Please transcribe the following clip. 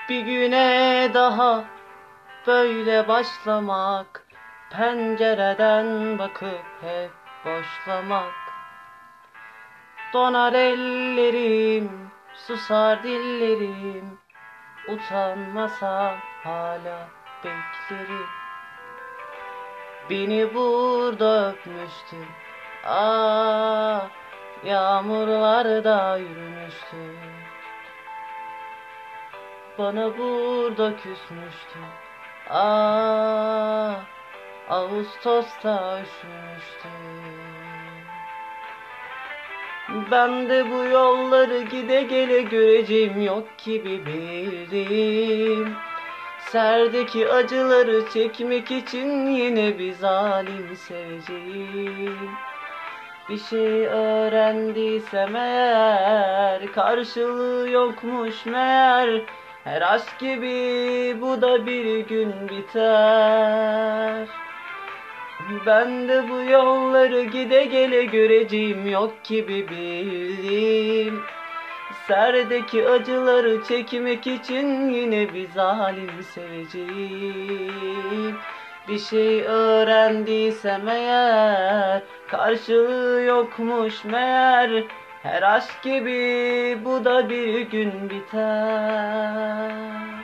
Bir güne daha böyle başlamak, pencereden bakıp hep boşlamak. Donar ellerim, susar dillerim, utanmasam hala beklerim. Beni burada öpmüştün, ah, yağmurlarda yürümüştün. Bana burada küsmüştün, ah, Ağustos'ta üşümüştün. Ben de bu yolları gide gele göreceğim yok gibi bildim. Serdeki acıları çekmek için yine bir zalim seveceğim. Bir şey öğrendiysem eğer, karşılığı yokmuş meğer. Her aşk gibi bu da bir gün biter. Ben de bu yolları gide gele göreceğim yok gibi bildim. Serdeki acıları çekmek için yine bir zalim seveceğim. Bir şey öğrendiysem eğer, karşılığı yokmuş meğer. Her aşk gibi bu da bir gün biter.